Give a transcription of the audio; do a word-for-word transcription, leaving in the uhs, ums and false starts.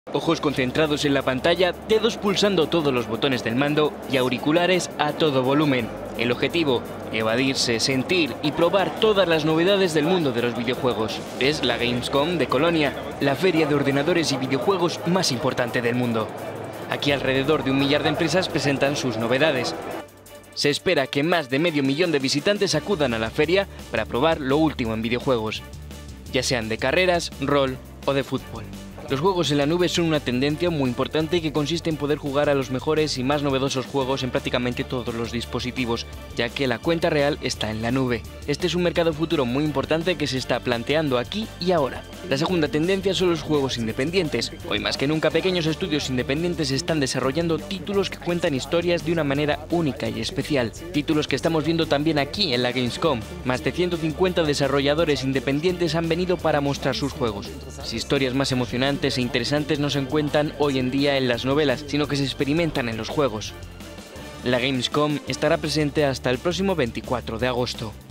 Ojos concentrados en la pantalla, dedos pulsando todos los botones del mando y auriculares a todo volumen. El objetivo, evadirse, sentir y probar todas las novedades del mundo de los videojuegos. Es la Gamescom de Colonia, la feria de ordenadores y videojuegos más importante del mundo. Aquí alrededor de un millar de empresas presentan sus novedades. Se espera que más de medio millón de visitantes acudan a la feria para probar lo último en videojuegos, ya sean de carreras, rol o de fútbol. Los juegos en la nube son una tendencia muy importante que consiste en poder jugar a los mejores y más novedosos juegos en prácticamente todos los dispositivos, ya que la cuenta real está en la nube. Este es un mercado futuro muy importante que se está planteando aquí y ahora. La segunda tendencia son los juegos independientes. Hoy más que nunca pequeños estudios independientes están desarrollando títulos que cuentan historias de una manera única y especial. Títulos que estamos viendo también aquí en la Gamescom. Más de ciento cincuenta desarrolladores independientes han venido para mostrar sus juegos. Las historias más emocionantes e interesantes no se encuentran hoy en día en las novelas, sino que se experimentan en los juegos. La Gamescom estará presente hasta el próximo veinticuatro de agosto.